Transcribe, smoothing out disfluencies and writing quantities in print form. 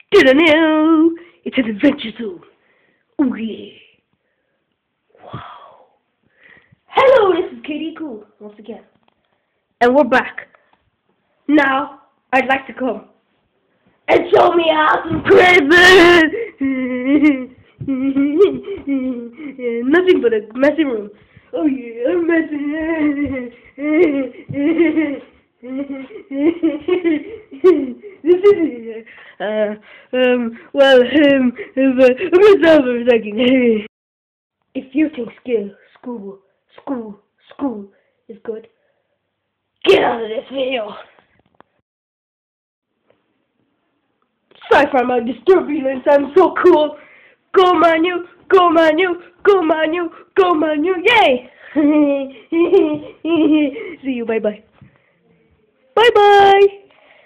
Dunno. It's an adventure zone. Oh yeah. Wow. Hello, this is Katie Cool once again, and we're back. Now I'd like to come and show me how some crazy. Nothing but a messy room. Oh yeah, I'm messy. This is myself for a second. If you think school is good, get out of this video. Sorry for my disturbance. I'm so cool. Go Manu, go Manu, go Manu, go Manu, yay! See you, bye bye. Bye bye.